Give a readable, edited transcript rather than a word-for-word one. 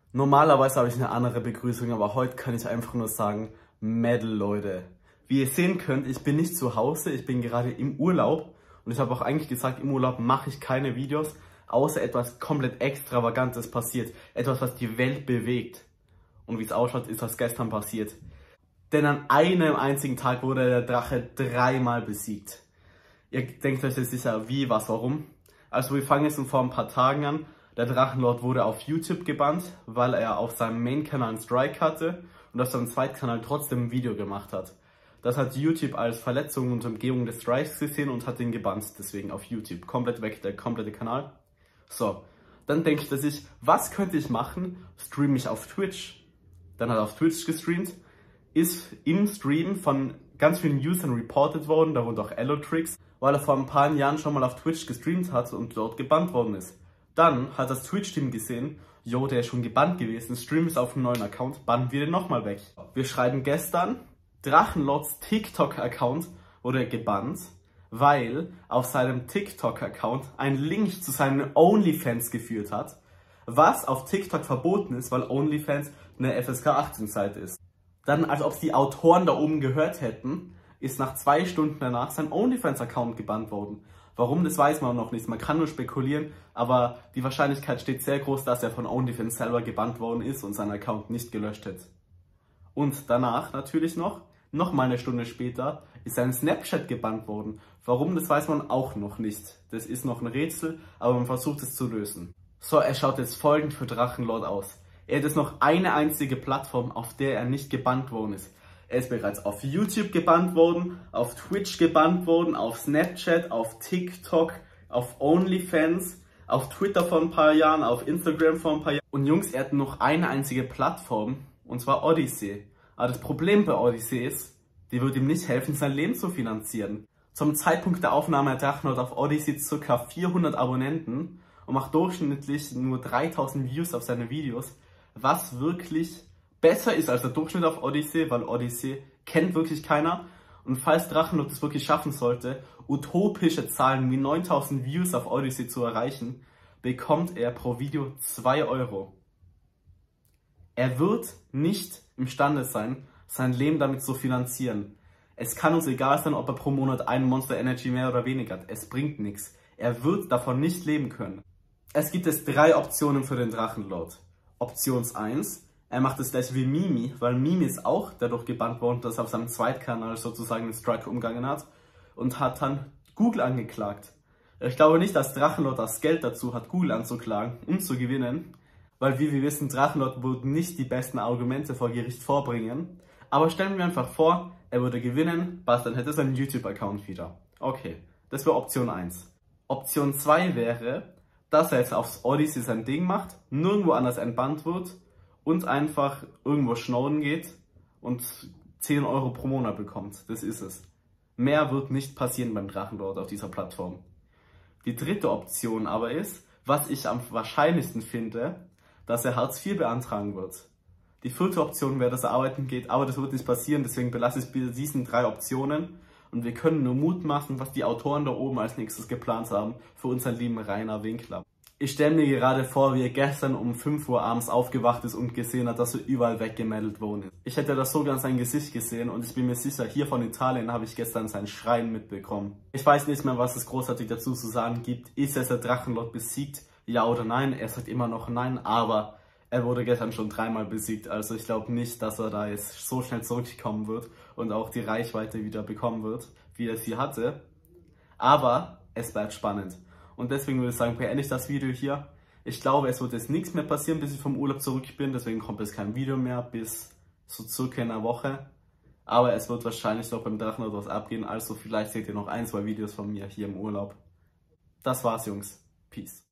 Normalerweise habe ich eine andere Begrüßung, aber heute kann ich einfach nur sagen, Mädel, Leute. Wie ihr sehen könnt, ich bin nicht zu Hause, ich bin gerade im Urlaub und ich habe auch eigentlich gesagt, im Urlaub mache ich keine Videos, außer etwas komplett Extravagantes passiert, etwas, was die Welt bewegt. Und wie es ausschaut, ist das gestern passiert. Denn an einem einzigen Tag wurde der Drache 3-mal besiegt. Ihr denkt euch jetzt sicher, wie, was, warum? Also wir fangen jetzt vor ein paar Tagen an. Der Drachenlord wurde auf YouTube gebannt, weil er auf seinem Main-Kanal einen Strike hatte und auf seinem Zweitkanal trotzdem ein Video gemacht hat. Das hat YouTube als Verletzung und Umgehung des Strikes gesehen und hat ihn gebannt, deswegen auf YouTube. Komplett weg, der komplette Kanal. So, dann denke ich, was könnte ich machen? Streame ich auf Twitch. Dann hat er auf Twitch gestreamt, ist im Stream von ganz vielen Usern reported worden, darunter auch Allotrix, weil er vor ein paar Jahren schon mal auf Twitch gestreamt hat und dort gebannt worden ist. Dann hat das Twitch-Team gesehen, jo, der ist schon gebannt gewesen, Stream ist auf einem neuen Account, bannen wir den nochmal weg. Wir schreiben gestern, Drachenlords TikTok-Account wurde gebannt, weil auf seinem TikTok-Account ein Link zu seinen OnlyFans geführt hat, was auf TikTok verboten ist, weil OnlyFans eine FSK 18-Seite ist. Dann, als ob es die Autoren da oben gehört hätten, ist nach 2 Stunden danach sein OnlyFans-Account gebannt worden. Warum, das weiß man noch nicht. Man kann nur spekulieren, aber die Wahrscheinlichkeit steht sehr groß, dass er von OnlyFans selber gebannt worden ist und seinen Account nicht gelöscht hat. Und danach natürlich noch mal eine Stunde später, ist sein Snapchat gebannt worden. Warum, das weiß man auch noch nicht. Das ist noch ein Rätsel, aber man versucht es zu lösen. So, er schaut jetzt folgend für Drachenlord aus. Er hat jetzt noch eine einzige Plattform, auf der er nicht gebannt worden ist. Er ist bereits auf YouTube gebannt worden, auf Twitch gebannt worden, auf Snapchat, auf TikTok, auf OnlyFans, auf Twitter vor ein paar Jahren, auf Instagram vor ein paar Jahren. Und Jungs, er hat noch eine einzige Plattform, und zwar Odyssey. Aber das Problem bei Odyssey ist, die wird ihm nicht helfen, sein Leben zu finanzieren. Zum Zeitpunkt der Aufnahme hat Drachenlord auf Odyssey ca. 400 Abonnenten und macht durchschnittlich nur 3000 Views auf seine Videos, was wirklich besser ist als der Durchschnitt auf Odyssey, weil Odyssey kennt wirklich keiner. Und falls Drachenlord es wirklich schaffen sollte, utopische Zahlen wie 9000 Views auf Odyssey zu erreichen, bekommt er pro Video 2 Euro. Er wird nicht imstande sein, sein Leben damit zu finanzieren. Es kann uns egal sein, ob er pro Monat einen Monster Energy mehr oder weniger hat. Es bringt nichts. Er wird davon nicht leben können. Es gibt 3 Optionen für den Drachenlord. Option 1. Er macht es gleich wie Mimi, weil Mimi ist auch dadurch gebannt worden, dass er auf seinem Zweitkanal sozusagen den Strike umgangen hat und hat dann Google angeklagt. Ich glaube nicht, dass Drachenlord das Geld dazu hat, Google anzuklagen, um zu gewinnen, weil wie wir wissen, Drachenlord würde nicht die besten Argumente vor Gericht vorbringen. Aber stellen wir einfach vor, er würde gewinnen, was dann hätte er seinen YouTube-Account wieder. Okay, das wäre Option 1. Option 2 wäre, dass er jetzt aufs Odyssey sein Ding macht, nirgendwo anders entbannt wird und einfach irgendwo schnorren geht und 10 Euro pro Monat bekommt. Das ist es. Mehr wird nicht passieren beim Drachenlord auf dieser Plattform. Die dritte Option aber ist, was ich am wahrscheinlichsten finde, dass er Hartz IV beantragen wird. Die vierte Option wäre, dass er arbeiten geht, aber das wird nicht passieren, deswegen belasse ich bei diesen 3 Optionen. Und wir können nur mutmaßen, was die Autoren da oben als nächstes geplant haben für unseren lieben Rainer Winkler. Ich stelle mir gerade vor, wie er gestern um 5 Uhr abends aufgewacht ist und gesehen hat, dass er überall weggemeldet worden ist. Ich hätte das so ganz sein Gesicht gesehen und ich bin mir sicher, hier von Italien habe ich gestern sein Schreien mitbekommen. Ich weiß nicht mehr, was es großartig dazu zu sagen gibt. Ist es der Drachenlord besiegt? Ja oder nein? Er sagt immer noch nein, aber er wurde gestern schon 3-mal besiegt. Also ich glaube nicht, dass er da jetzt so schnell zurückkommen wird und auch die Reichweite wieder bekommen wird, wie er sie hatte. Aber es bleibt spannend. Und deswegen würde ich sagen, beende ich das Video hier. Ich glaube, es wird jetzt nichts mehr passieren, bis ich vom Urlaub zurück bin. Deswegen kommt jetzt kein Video mehr bis so circa in einer Woche. Aber es wird wahrscheinlich noch beim Drachenlord was abgehen. Also vielleicht seht ihr noch 1, 2 Videos von mir hier im Urlaub. Das war's, Jungs. Peace.